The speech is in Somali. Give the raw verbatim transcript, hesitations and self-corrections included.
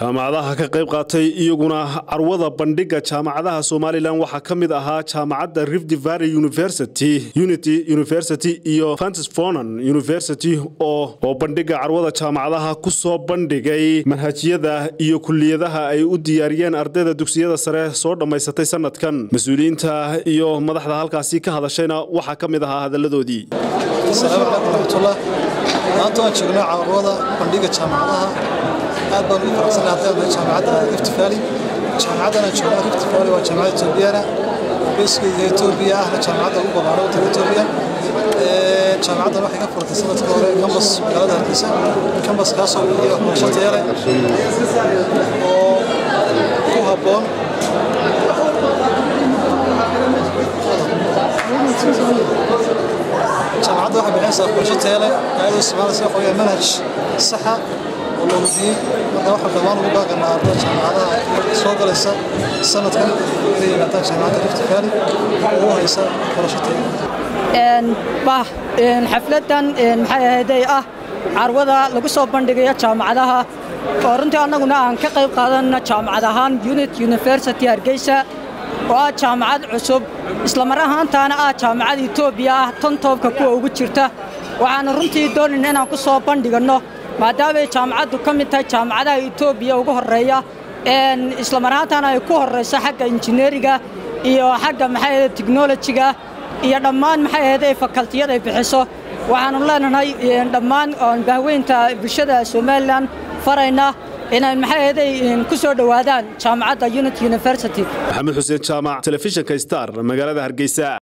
jaamacadaha ka qayb qaatay iyaguna carwada bandhiga jaamacadaha Soomaaliland waxa kamid ahaa jaamacadda Rift Valley University, Unity University iyo Francis Fonan University oo oo bandhiga carwada jaamacadaha ku soo bandhigay manhajyada iyo kulliyadaha ay u diyaariyeen ardayda dugsiyada sare soo dhameysatay sanadkan. Mas'uuliyiinta iyo madaxda halkaasi ka hadashayna waxa kamid ahaa hadaladoodii. Assalaamu alaykum warahmatullaah. Maanta waan joognaa carwada bandhiga jaamacadaha. aad baan ugu faraxsanahay jaamacadda Rift Valley. jaamacadana joogna Rift Valley waa jaamacad Itoobiya beeskeeda Itoobiya ah jaamacadda ugu ballaaran Itoobiya. ee jaamacadda waxay ka furtay sanadkii hore campus magaalada Hargeysa. campus kaas oo iyo waxbarashada oo ku habboon jaamacadda waxay bixinaysaa waxbarashada leh ayadoo isticmaalaysa qoyaan manhaj sax ah ولودي مرة واحدة دمان وباق النهار جامعة سوق لسه سنة كان اللي نتاج جامعة ريفت فالي وهو يسا فرشتين. إن باه إن حفلة إن هذه آه عروضة لقصة بندقية جامعة ورنتي أنا قلنا عن كقيب قادنا جامعة هان يونت يونيفرسيتي هرقيسة وجامعة عصب إسلام رهان تانا آه جامعة إثيوبيا تنتوب كقوة وجرته وعن رنتي دون إن أنا قصة بندقية maadaama jaamacaddu ka mid tahay jaamacadaha Itoobiya ugu horeeya ee isla markaana ay ku horeyso xagga injineeriga iyo xagga maxay technology-ga iyo dhammaan maxay faculty-yada ay bixiso waxaan u leenahay dhammaan bahweynta bulshada Soomaaliland farayna inay maxay ku soo dhawaadaan jaamacadda Unity University. Maxamed Xuseen Jaamac, Telefishinka Star, magaalada Hargeysa.